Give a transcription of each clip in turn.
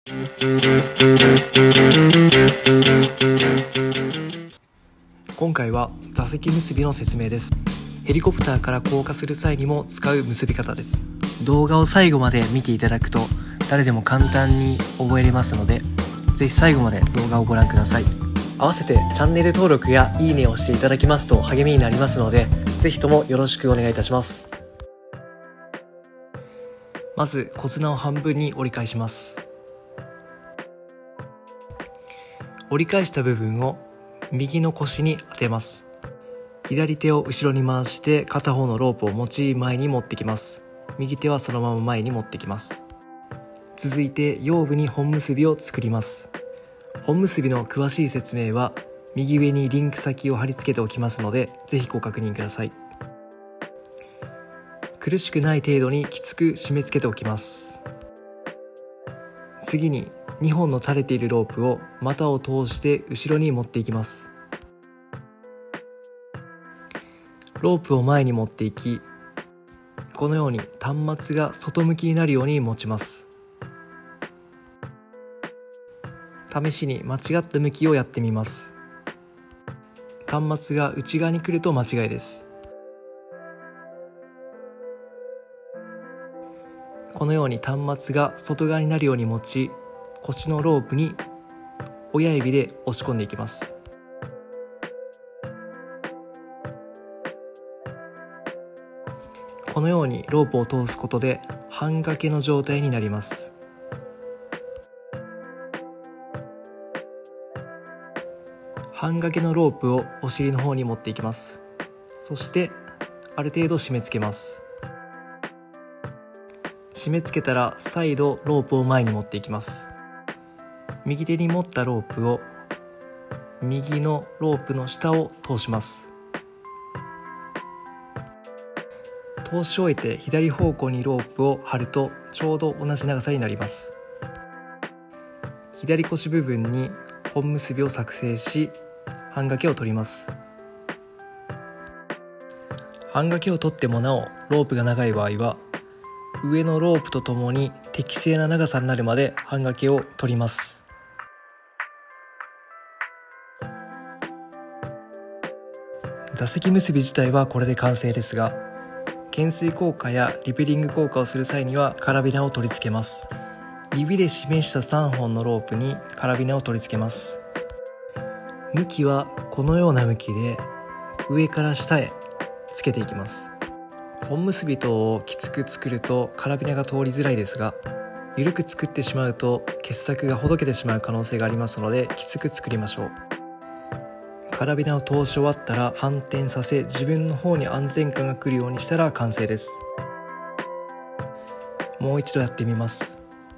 今回は座席結びの説明です。ヘリコプターから降下する際にも使う結び方です。動画を最後まで見ていただくと誰でも簡単に覚えれますので、ぜひ最後まで動画をご覧ください。合わせてチャンネル登録やいいねをしていただきますと励みになりますので、ぜひともよろしくお願いいたします。まず小綱を半分に折り返します。折り返した部分を右の腰に当てます。左手を後ろに回して片方のロープを持ち前に持ってきます。右手はそのまま前に持ってきます。続いて腰部に本結びを作ります。本結びの詳しい説明は右上にリンク先を貼り付けておきますので、ぜひご確認ください。苦しくない程度にきつく締め付けておきます。次に2本の垂れているロープを股を通して後ろに持っていきます。ロープを前に持っていき、このように端末が外向きになるように持ちます。試しに間違った向きをやってみます。端末が内側に来ると間違いです。このように端末が外側になるように持ち、腰のロープに親指で押し込んでいきます。このようにロープを通すことで半掛けの状態になります。半掛けのロープをお尻の方に持っていきます。そしてある程度締め付けます。締め付けたら再度ロープを前に持っていきます。右手に持ったロープを右のロープの下を通します。通し終えて左方向にロープを張るとちょうど同じ長さになります。左腰部分に本結びを作成し、半掛けを取ります。半掛けを取ってもなおロープが長い場合は、上のロープとともに適正な長さになるまで半掛けを取ります。座席結び自体はこれで完成ですが、懸垂効果やリペリング効果をする際にはカラビナを取り付けます。指で示した3本のロープにカラビナを取り付けます。向きはこのような向きで上から下へつけていきます。本結び等をきつく作るとカラビナが通りづらいですが、緩く作ってしまうと傑作がほどけてしまう可能性がありますので、きつく作りましょう。カラビナを通し終わったら反転させ、自分の方に安全感が来るようにしたら完成です。もう一度やってみます。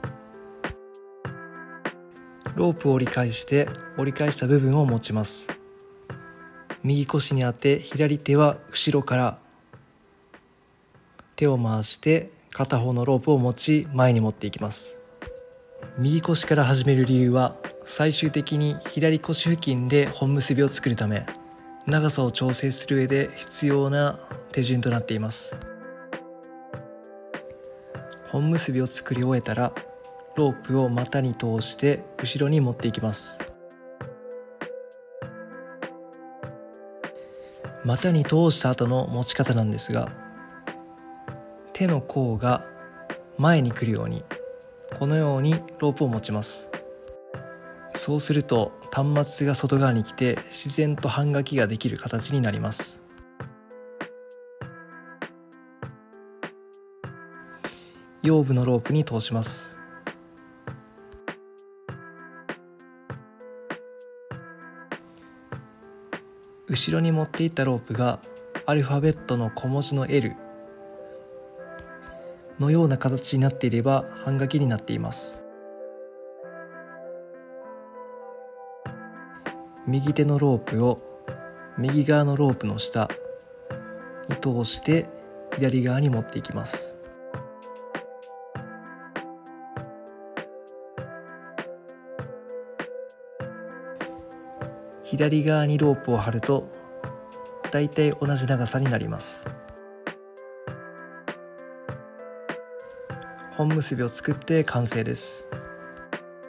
ロープを折り返して折り返した部分を持ちます。右腰に当て、左手は後ろから手を回して片方のロープを持ち前に持っていきます。右腰から始める理由は、最終的に左腰付近で本結びを作るため、長さを調整する上で必要な手順となっています。本結びを作り終えたらロープを股に通して後ろに持っていきます。股に通した後の持ち方なんですが、手の甲が前に来るようにこのようにロープを持ちます。そうすると端末が外側に来て自然と半掛けができる形になります。腰部のロープに通します。後ろに持っていったロープがアルファベットの小文字の L のような形になっていれば半掛けになっています。右手のロープを右側のロープの下に通して左側に持っていきます。左側にロープを張るとだいたい同じ長さになります。本結びを作って完成です。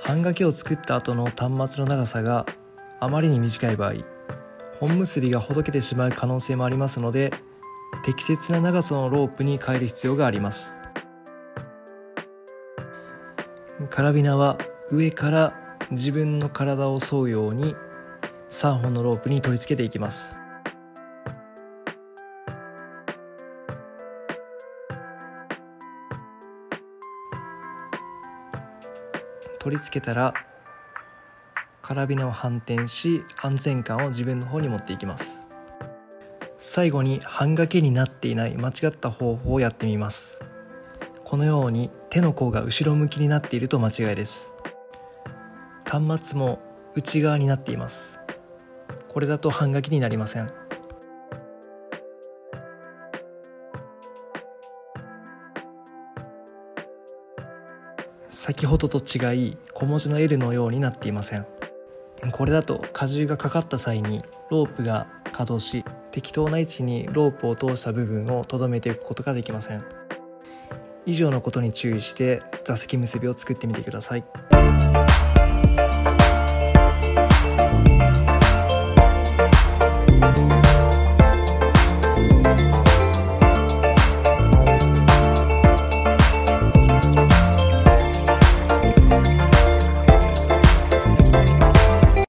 半掛けを作った後の端末の長さがあまりに短い場合、本結びがほどけてしまう可能性もありますので、適切な長さのロープに変える必要があります。カラビナは上から自分の体を沿うように3本のロープに取り付けていきます。取り付けたらカラビナを反転し、安全感を自分の方に持っていきます。最後に半掛けになっていない間違った方法をやってみます。このように手の甲が後ろ向きになっていると間違いです。端末も内側になっています。これだと半掛けになりません。先ほどと違い小文字の L のようになっていません。これだと荷重がかかった際にロープが可動し、適当な位置にロープを通した部分を留めていくことができません。以上のことに注意して座席結びを作ってみてください。